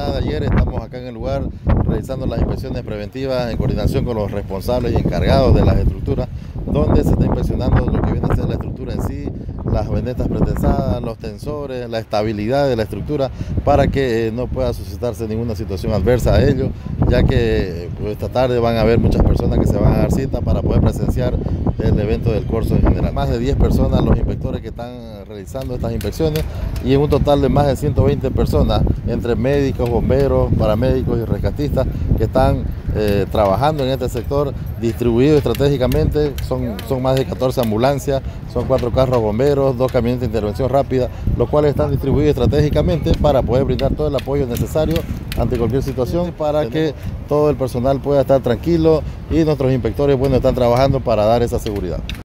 jornada de ayer estamos acá en el lugar realizando las inspecciones preventivas en coordinación con los responsables y encargados de las estructuras, donde se está inspeccionando lo que viene a ser la estructura en sí, las venetas pretensadas, los tensores, la estabilidad de la estructura, para que no pueda suscitarse ninguna situación adversa a ello, ya que esta tarde van a haber muchas personas que se van a dar cita para poder presenciar el evento del curso en general. Más de 10 personas los inspectores que están realizando estas inspecciones, y en un total de más de 120 personas, entre médicos, bomberos, paramédicos y rescatistas, que están trabajando en este sector, distribuido estratégicamente. Son más de 14 ambulancias, son 4 carros bomberos, 2 camionetas de intervención rápida, los cuales están distribuidos estratégicamente para poder brindar todo el apoyo necesario ante cualquier situación, para que todo el personal pueda estar tranquilo, y nuestros inspectores están trabajando para dar esa seguridad.